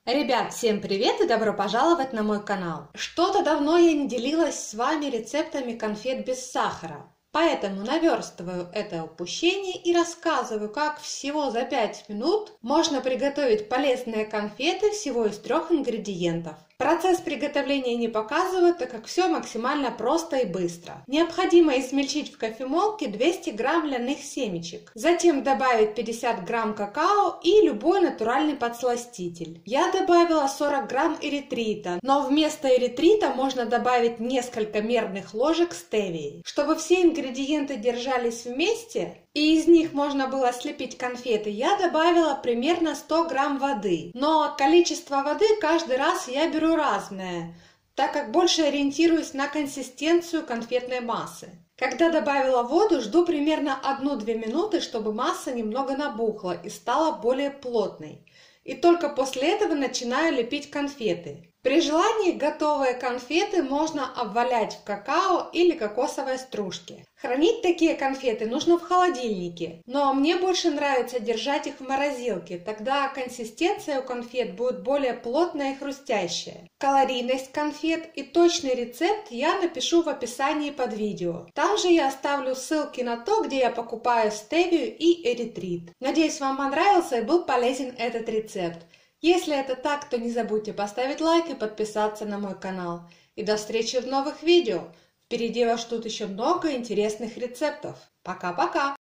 Ребят, всем привет и добро пожаловать на мой канал! Что-то давно я не делилась с вами рецептами конфет без сахара, поэтому наверстываю это упущение и рассказываю, как всего за 5 минут можно приготовить полезные конфеты всего из 3 ингредиентов. Процесс приготовления не показываю, так как все максимально просто и быстро. Необходимо измельчить в кофемолке 200 грамм льняных семечек. Затем добавить 50 грамм какао и любой натуральный подсластитель. Я добавила 40 грамм эритрита, но вместо эритрита можно добавить несколько мерных ложек стевии. Чтобы все ингредиенты держались вместе и из них можно было слепить конфеты, я добавила примерно 100 грамм воды. Но количество воды каждый раз я беру разное, так как больше ориентируюсь на консистенцию конфетной массы. Когда добавила воду, жду примерно 1-2 минуты, чтобы масса немного набухла и стала более плотной. И только после этого начинаю лепить конфеты. При желании готовые конфеты можно обвалять в какао или кокосовой стружке. Хранить такие конфеты нужно в холодильнике, но мне больше нравится держать их в морозилке, тогда консистенция у конфет будет более плотная и хрустящая. Калорийность конфет и точный рецепт я напишу в описании под видео. Там же я оставлю ссылки на то, где я покупаю стевию и эритрит. Надеюсь, вам понравился и был полезен этот рецепт. Если это так, то не забудьте поставить лайк и подписаться на мой канал. И до встречи в новых видео. Впереди вас ждут еще много интересных рецептов. Пока-пока!